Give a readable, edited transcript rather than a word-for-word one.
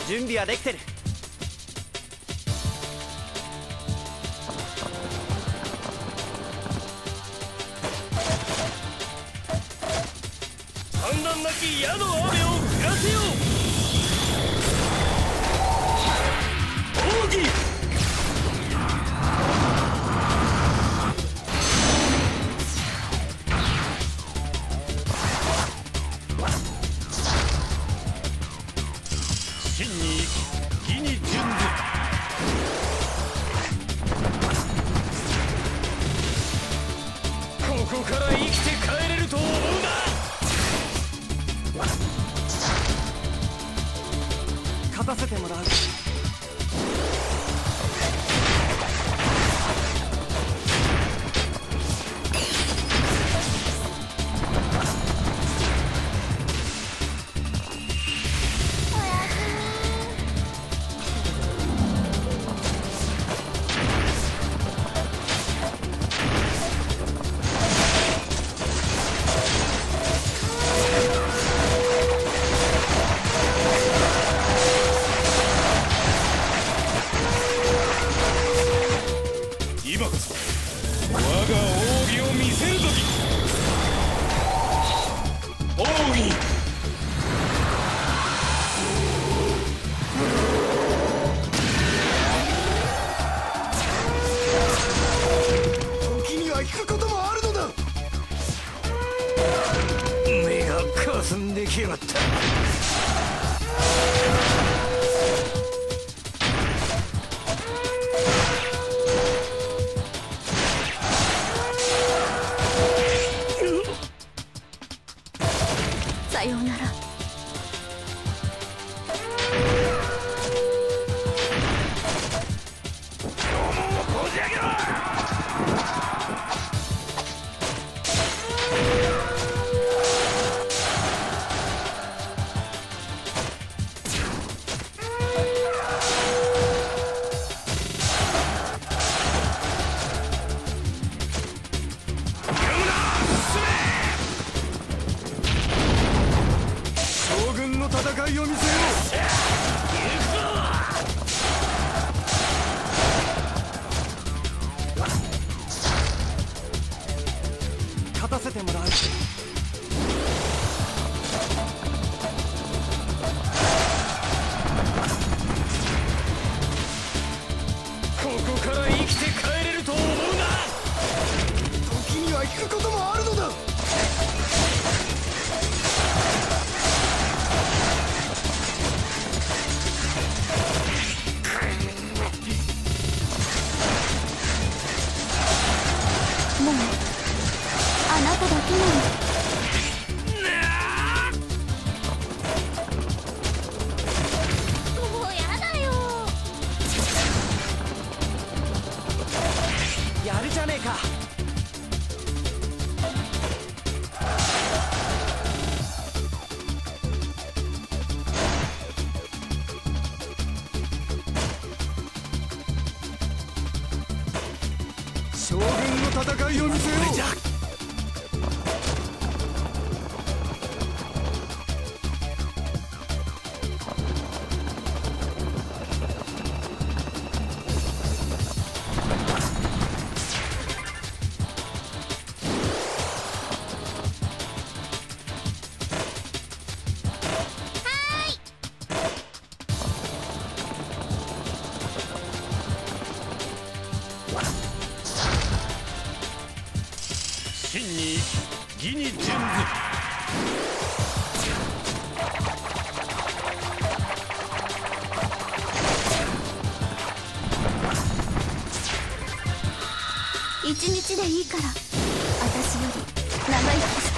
準備はできてる。 反乱なき矢の雨を降らせよう。奥義真に生き義に準ず。ここから生きて帰れると思うな。 勝たせてもらう。 今こそ我が奥義を見せる時。奥義時には引くこともあるのだ。 目がかすんできやがった。 さようなら。 こじ開けろ。 将軍の戦いを見せよう。 勝たせてもらう。 ここから生きて帰れると思うな。 時には引くこともあるのだ。 もうあなただけなの。もうやだよ。 やるじゃねえか。 将軍の戦いを見せよう。 真に生き義に準ず。 一日でいいから私より長生きして。